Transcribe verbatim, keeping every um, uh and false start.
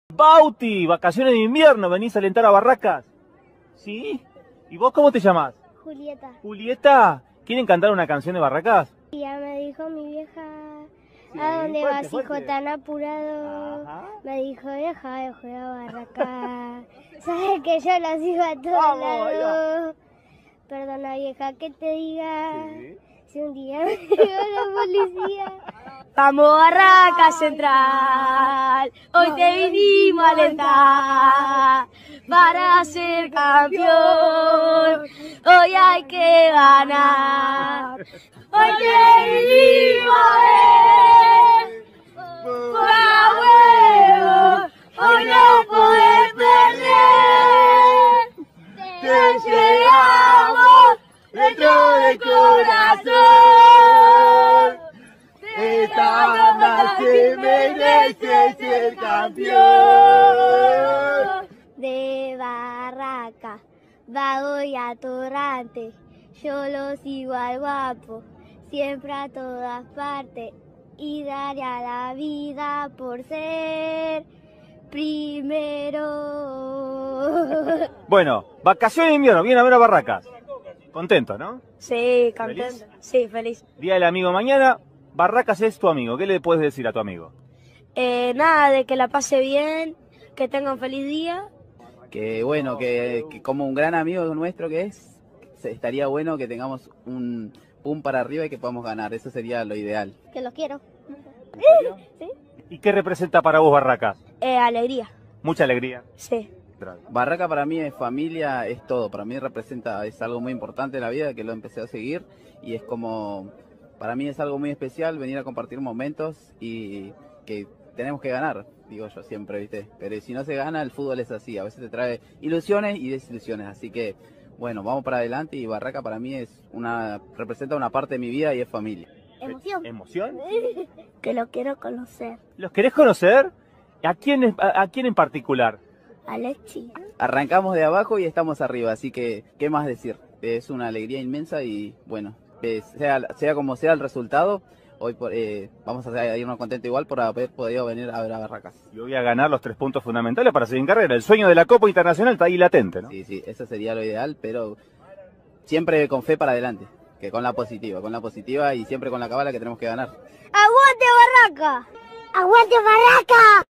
Bauti, vacaciones de invierno, ¿venís a alentar a Barracas? ¿Sí? ¿Y vos cómo te llamás? Julieta. Julieta, ¿quieren cantar una canción de Barracas? Y ya me dijo mi vieja, Sí, ¿a dónde fuerte, vas, fuerte. hijo, tan apurado? Ajá. Me dijo, deja de jugar a Barracas. Sabes que yo los sigo a todos Vamos, ahí lados. Perdona, vieja, que te diga. Sí. Si un día me llegó la policía. Vamos Barraca Central, hoy te vinimos a alentar para ser campeón, hoy hay que ganar, hoy te vinimos a ver, por huevo, hoy no podés perder, te llevamos dentro del corazón. Esta noche merece ser campeón. De Barraca, vago y atorrante, yo lo sigo al guapo, siempre a todas partes, y daría la vida por ser primero. Bueno, vacaciones de invierno, vienen a ver a Barracas. Contento, ¿no? Sí, contento. ¿Feliz? Sí, feliz. Día del amigo mañana, Barracas es tu amigo. ¿Qué le puedes decir a tu amigo? Eh, nada, de que la pase bien, que tenga un feliz día. Que bueno, que, que como un gran amigo nuestro que es, se- estaría bueno que tengamos un pum para arriba y que podamos ganar. Eso sería lo ideal. Que los quiero. ¿Y qué representa para vos Barracas? Eh, alegría. Mucha alegría. Sí. Barraca para mí es familia, es todo. Para mí representa, es algo muy importante en la vida, que lo empecé a seguir y es como, para mí es algo muy especial venir a compartir momentos y que tenemos que ganar, digo yo siempre, ¿viste? Pero si no se gana, el fútbol es así, a veces te trae ilusiones y desilusiones, así que bueno, vamos para adelante y Barraca para mí es una, representa una parte de mi vida y es familia. Emoción. ¿Emoción? Que lo quiero conocer. ¿Los querés conocer? ¿A quién, es- a, a quién en particular? Alexi. Arrancamos de abajo y estamos arriba, así que, ¿qué más decir? Es una alegría inmensa y bueno, eh, sea, sea como sea el resultado, hoy por- eh, vamos a irnos contentos igual por haber podido venir a ver a Barracas. Yo voy a ganar los tres puntos fundamentales para seguir en carrera. El sueño de la Copa Internacional está ahí latente, ¿no? Sí, sí, eso sería lo ideal, pero siempre con fe para adelante, que con la positiva, con la positiva y siempre con la cabala que tenemos que ganar. ¡Aguante Barraca! ¡Aguante Barraca!